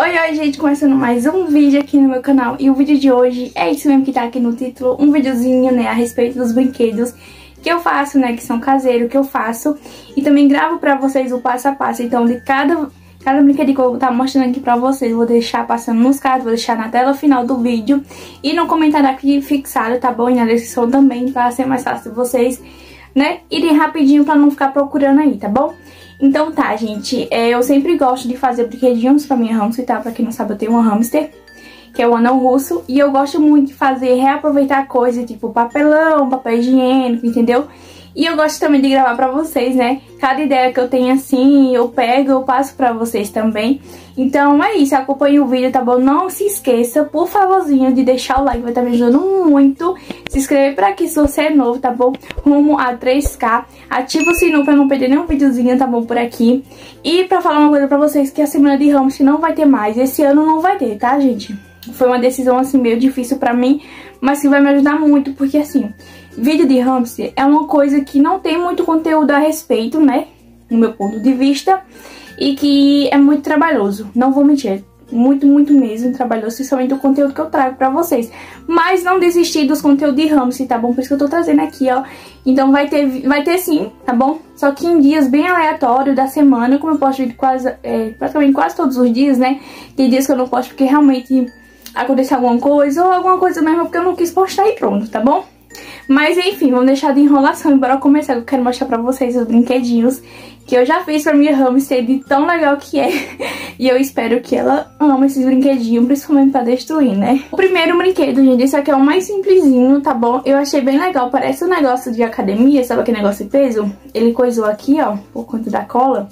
Oi, gente, começando mais um vídeo aqui no meu canal. E o vídeo de hoje é isso mesmo que tá aqui no título, um videozinho, né, a respeito dos brinquedos que eu faço, né, que são caseiros, que eu faço. E também gravo pra vocês o passo a passo, então de cada brinquedinho que eu vou estar mostrando aqui pra vocês, vou deixar passando nos cards, vou deixar na tela final do vídeo e no comentário aqui fixado, tá bom? E na descrição também, pra ser mais fácil de vocês, né, irem rapidinho pra não ficar procurando aí, tá bom? Então tá, gente, eu sempre gosto de fazer brinquedinhos pra minha hamster, tá? Pra quem não sabe, eu tenho uma hamster, que é o anão russo. E eu gosto muito de fazer, reaproveitar coisas, tipo papelão, papel higiênico, entendeu? E eu gosto também de gravar pra vocês, né? Cada ideia que eu tenho assim, eu pego, eu passo pra vocês também. Então é isso, acompanhe o vídeo, tá bom? Não se esqueça, por favorzinho, de deixar o like, vai estar me ajudando muito. Se inscrever por aqui se você é novo, tá bom? Rumo a 3K. Ativa o sininho pra não perder nenhum videozinho, tá bom? Por aqui. E pra falar uma coisa pra vocês, que a semana de hamster não vai ter mais. Esse ano não vai ter, tá, gente? Foi uma decisão assim meio difícil pra mim, mas que vai me ajudar muito, porque assim, vídeo de hamster é uma coisa que não tem muito conteúdo a respeito, né? No meu ponto de vista. E que é muito trabalhoso, não vou mentir. Muito mesmo trabalhoso, principalmente o conteúdo que eu trago pra vocês. Mas não desistir dos conteúdos de hamster, tá bom? Por isso que eu tô trazendo aqui, ó. Então vai ter sim, tá bom? Só que em dias bem aleatórios da semana, como eu posto vídeo praticamente quase todos os dias, né? Tem dias que eu não posto porque realmente aconteceu alguma coisa, ou alguma coisa mesmo porque eu não quis postar e pronto, tá bom? Mas enfim, vamos deixar de enrolação e bora começar. Eu quero mostrar pra vocês os brinquedinhos que eu já fiz pra minha hamster, de tão legal que é. E eu espero que ela ame esses brinquedinhos, principalmente pra destruir, né? O primeiro brinquedo, gente, esse aqui é o mais simplesinho, tá bom? Eu achei bem legal, parece um negócio de academia, sabe aquele negócio de peso? Ele coisou aqui, ó, por conta da cola.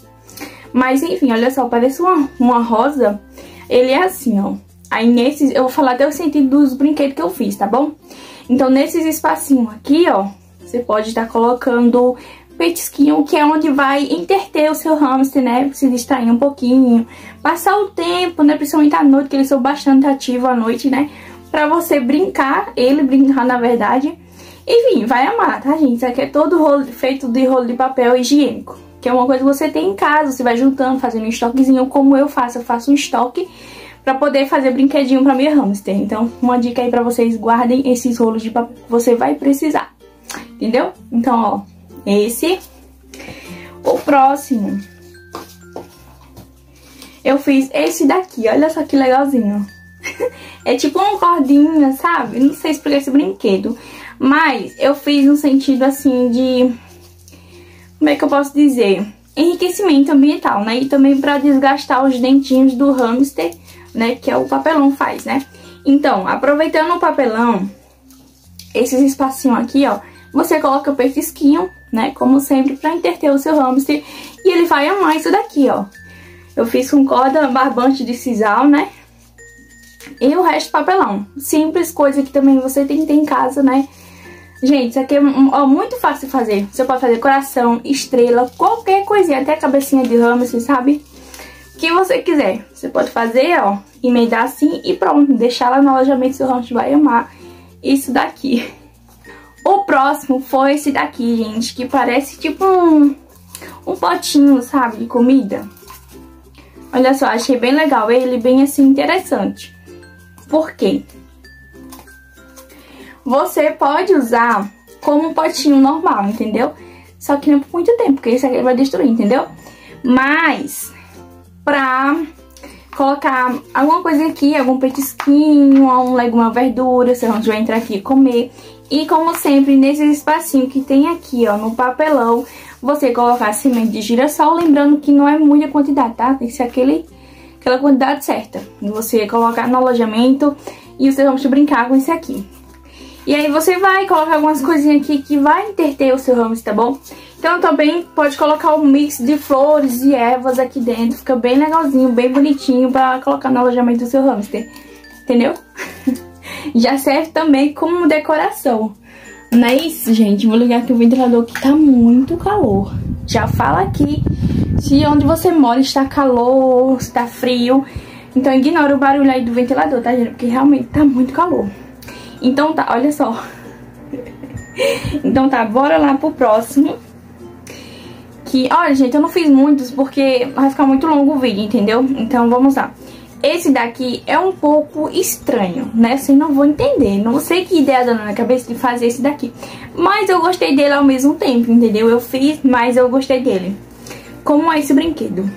Mas enfim, olha só, parece uma rosa. Ele é assim, ó. Aí nesses, eu vou falar até o sentido dos brinquedos que eu fiz, tá bom? Então nesses espacinhos aqui, ó, você pode estar colocando petisquinho, que é onde vai entreter o seu hamster, né? Se distrair um pouquinho, passar o tempo, né? Principalmente à noite, que eles são bastante ativos à noite, né? Pra você brincar, ele brincar na verdade. Enfim, vai amar, tá, gente? Isso aqui é todo feito de rolo de papel higiênico, que é uma coisa que você tem em casa, você vai juntando, fazendo um estoquezinho, como eu faço um estoque pra poder fazer brinquedinho pra minha hamster. Então, uma dica aí pra vocês, guardem esses rolos de papel que você vai precisar, entendeu? Então, ó, esse. O próximo, eu fiz esse daqui, olha só que legalzinho. É tipo uma cordinha, sabe? Não sei explicar esse brinquedo, mas eu fiz no sentido assim de... como é que eu posso dizer? Enriquecimento ambiental, né? E também pra desgastar os dentinhos do hamster, né, que é o papelão faz, né? Então, aproveitando o papelão, esses espacinhos aqui, ó, você coloca o petisquinho, né, como sempre, pra entreter o seu hamster. E ele vai amar isso daqui, ó. Eu fiz com corda barbante de sisal, né? E o resto papelão. Simples, coisa que também você tem que ter em casa, né? Gente, isso aqui é muito fácil de fazer. Você pode fazer coração, estrela, qualquer coisinha, até cabecinha de hamster, sabe? O que você quiser. Você pode fazer, ó, emendar assim e pronto. Deixar lá no alojamento, seu hamster vai amar isso daqui. O próximo foi esse daqui, gente, que parece tipo um potinho, sabe, de comida. Olha só, achei bem legal ele, bem assim, interessante. Por quê? Você pode usar como um potinho normal, entendeu? Só que não por muito tempo, porque esse aqui vai destruir, entendeu? Mas pra colocar alguma coisa aqui, algum petisquinho, um legume, uma verdura, você vai entrar aqui e comer. E como sempre, nesse espacinho que tem aqui, ó, no papelão, você colocar semente de girassol, lembrando que não é muita quantidade, tá? Tem que ser aquela quantidade certa. E você colocar no alojamento e vocês vão brincar com esse aqui. E aí você vai colocar algumas coisinhas aqui que vai entreter o seu hamster, tá bom? Então também pode colocar um mix de flores e ervas aqui dentro. Fica bem legalzinho, bem bonitinho pra colocar no alojamento do seu hamster. Entendeu? Já serve também como decoração. Não é isso, gente? Vou ligar aqui o ventilador que tá muito calor. Já fala aqui se onde você mora está calor, está frio. Então ignora o barulho aí do ventilador, tá, gente? Porque realmente tá muito calor. Então tá, olha só. Então tá, bora lá pro próximo. Que, olha, gente, eu não fiz muitos porque vai ficar muito longo o vídeo, entendeu? Então vamos lá. esse daqui é um pouco estranho, né? Vocês não vão entender. Não sei que ideia deu na minha cabeça de fazer esse daqui. Mas eu gostei dele ao mesmo tempo, entendeu? Eu fiz, mas eu gostei dele. Como é esse brinquedo?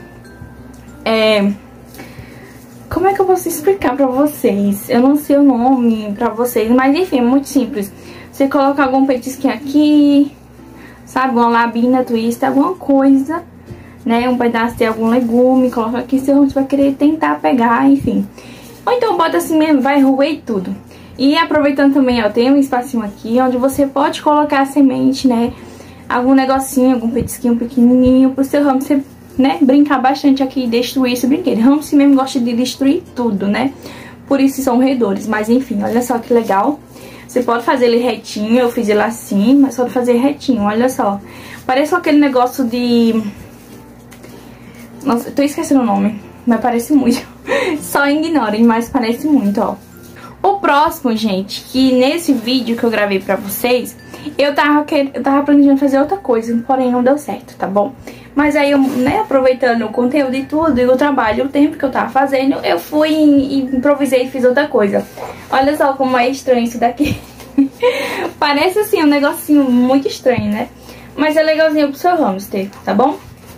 Como é que eu posso explicar pra vocês? Eu não sei o nome pra vocês, mas enfim, é muito simples. Você coloca algum petisquinho aqui, sabe? Uma labina, twist, alguma coisa, né? Um pedaço de algum legume, coloca aqui, seu rosto vai querer tentar pegar, enfim. Ou então bota assim mesmo, vai roer tudo. E aproveitando também, ó, tem um espacinho aqui onde você pode colocar a semente, né? Algum negocinho, algum petisquinho pequenininho pro seu hamster, né? Brincar bastante aqui e destruir esse brinquedo. Hamster mesmo gosta de destruir tudo, né? Por isso são roedores. Mas enfim, olha só que legal. Você pode fazer ele retinho, eu fiz ele assim, mas pode fazer retinho, olha só. Parece aquele negócio de... Nossa, eu tô esquecendo o nome, mas parece muito. Só ignorem, mas parece muito, ó. O próximo, gente, que nesse vídeo que eu gravei pra vocês, eu tava planejando fazer outra coisa, porém não deu certo, tá bom? Mas aí eu, né, aproveitando o conteúdo e tudo, e o trabalho, o tempo que eu tava fazendo, eu fui e improvisei e fiz outra coisa. Olha só como é estranho isso daqui. Parece assim um negocinho muito estranho, né? Mas é legalzinho pro seu hamster, tá bom?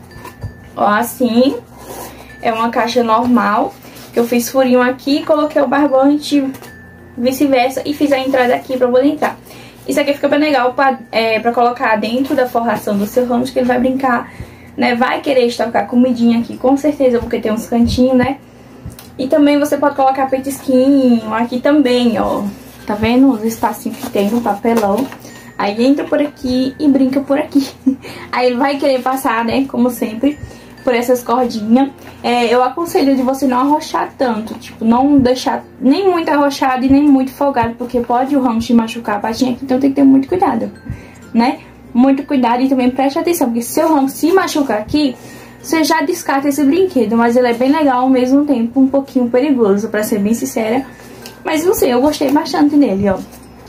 Ó, assim, é uma caixa normal, que eu fiz furinho aqui, coloquei o barbante, vice-versa, e fiz a entrada aqui pra poder entrar. Isso aqui fica bem legal pra colocar dentro da forração do seu hamster, que ele vai brincar, né? Vai querer estocar comidinha aqui, com certeza, porque tem uns cantinhos, né? E também você pode colocar petisquinho aqui também, ó. Tá vendo os espacinhos que tem no papelão? Aí entra por aqui e brinca por aqui. Aí ele vai querer passar, né, como sempre, por essas cordinhas. Eu aconselho de você não arrochar tanto, tipo, não deixar nem muito arrochado e nem muito folgado, porque pode o hamster machucar a patinha aqui, então tem que ter muito cuidado, né? Muito cuidado e também preste atenção, porque se o hamster se machucar aqui, você já descarta esse brinquedo, mas ele é bem legal ao mesmo tempo, um pouquinho perigoso, pra ser bem sincera. Mas não sei, eu gostei bastante dele, ó.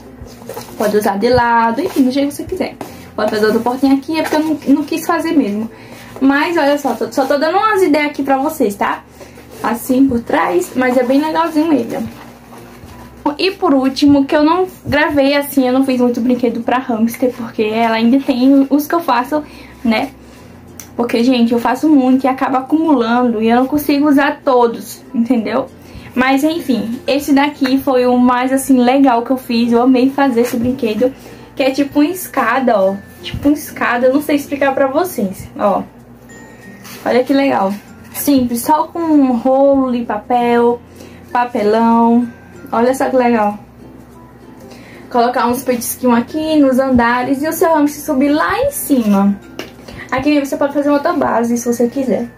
Pode usar de lado, enfim, do jeito que você quiser. Pode fazer outra portinha aqui, é porque eu não quis fazer mesmo. Mas olha só, só tô dando umas ideias aqui pra vocês, tá? Assim por trás, mas é bem legalzinho ele, ó. E por último, que eu não gravei assim, eu não fiz muito brinquedo pra hamster, porque ela ainda tem os que eu faço, né? Porque, gente, eu faço muito e acaba acumulando e eu não consigo usar todos, entendeu? Mas, enfim, esse daqui foi o mais, assim, legal que eu fiz. Eu amei fazer esse brinquedo, que é tipo uma escada, ó. Tipo uma escada, eu não sei explicar pra vocês, ó. Olha que legal. Simples, só com um rolo de papel, papelão. Olha só que legal. Colocar uns petisquinhos aqui nos andares e o seu hamster subir lá em cima. Aqui você pode fazer outra base, se você quiser.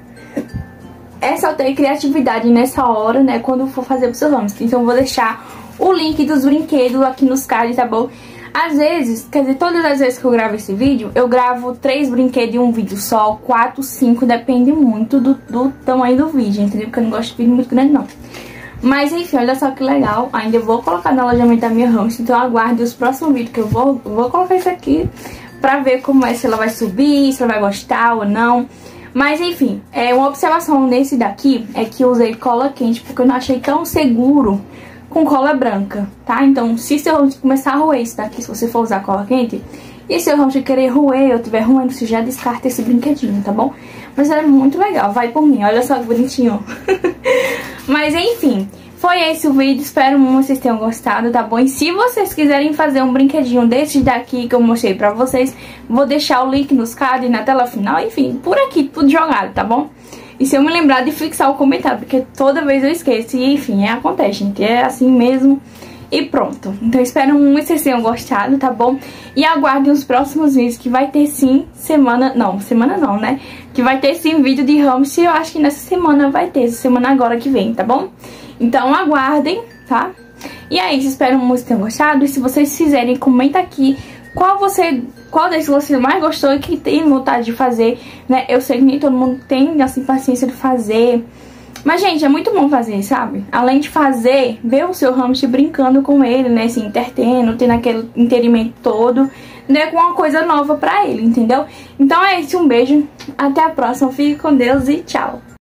É só ter criatividade nessa hora, né, quando for fazer pro seu hamster. Então eu vou deixar o link dos brinquedos aqui nos cards, tá bom? Às vezes, quer dizer, todas as vezes que eu gravo esse vídeo, eu gravo 3 brinquedos em um vídeo só, 4, 5, depende muito do tamanho do vídeo, entendeu? Porque eu não gosto de vídeo muito grande, não. Mas enfim, olha só que legal. Ainda eu vou colocar no alojamento da minha hamster, então aguarde os próximos vídeos que eu vou colocar isso aqui pra ver como é, se ela vai subir, se ela vai gostar ou não. Mas enfim, uma observação nesse daqui é que eu usei cola quente porque eu não achei tão seguro com cola branca, tá? Então, se seu hamster começar a roer isso daqui, se você for usar cola quente, e se seu hamster querer roer ou tiver roendo, você já descarta esse brinquedinho, tá bom? Mas é muito legal, vai por mim, olha só que bonitinho. Mas enfim, foi esse o vídeo, espero muito que vocês tenham gostado, tá bom? E se vocês quiserem fazer um brinquedinho desses daqui que eu mostrei pra vocês, vou deixar o link nos cards na tela final, enfim, por aqui, tudo jogado, tá bom? E se eu me lembrar de fixar o comentário, porque toda vez eu esqueço, e enfim, acontece, gente, é assim mesmo. E pronto, então espero muito que vocês tenham gostado, tá bom? E aguardem os próximos vídeos, que vai ter sim semana não, né? Que vai ter sim vídeo de hamster, eu acho que nessa semana vai ter, essa semana agora que vem, tá bom? Então aguardem, tá? E é isso, espero muito que tenham gostado. E se vocês fizerem, comenta aqui qual desses você mais gostou e que tem vontade de fazer, né? Eu sei que nem todo mundo tem, assim, paciência de fazer. Mas, gente, é muito bom fazer, sabe? Além de fazer, ver o seu hamster brincando com ele, né? Se entretendo, tendo aquele entretenimento todo, né? Com uma coisa nova pra ele, entendeu? Então é isso, um beijo, até a próxima, fique com Deus e tchau!